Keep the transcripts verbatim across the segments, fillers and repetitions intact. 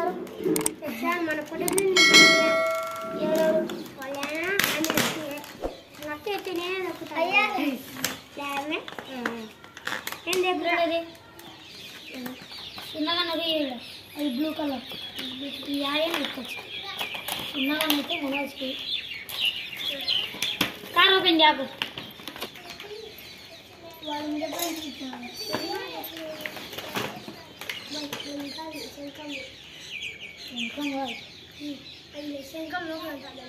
sir మన ఫోటోలు ఎవరు వాళ్ళైనా అని నచ్చి అయితే నేనే నొక్కుతాను అయ్యా లేమే ఏం దగ్గర అది చిన్నగా నది అది బ్లూ కలర్ ఈ ఆడే నొక్కొచ్చు చిన్నగా అయితే మునాల్సి కార్ ఓపెన్ చేయాకు వాళ్ళు చెప్పండి శంఖం శంఖం అది శంఖంలో ఉంటాను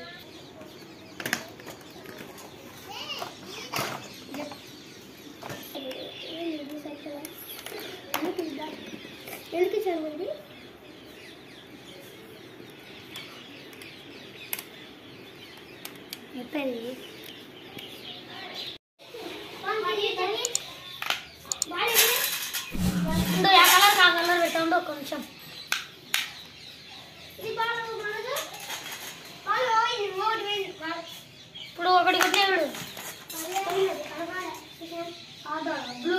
ఎందుకు చదవండి చెప్పండి ఆ కలర్ కా కలర్ పెట్టండి కొంచెం ఇప్పుడు ఒకటి కొట్టినాడు బ్లూ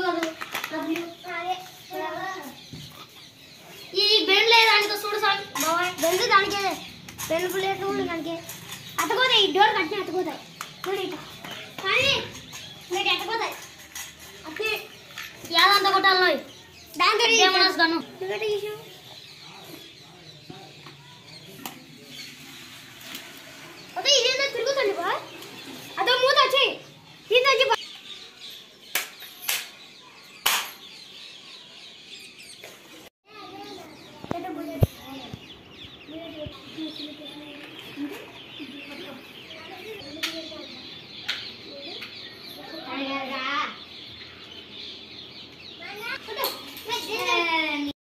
ఈ బెండ్ లేదు దానితో చూడు సార్ బెండ్ దానికే బెండ్ ప్లేట్ కూడా దానికి అతపోతాయి ఈ డోర్ కట్టిన అతపోతాయి చూడు ఇక కానీ మీకు ఎట్టపోతాయి అట్నే యాదంతా కొట్టాలి దాంతో ఏమన్నాను అదే ఇదేదో తిరుగుతుంది బా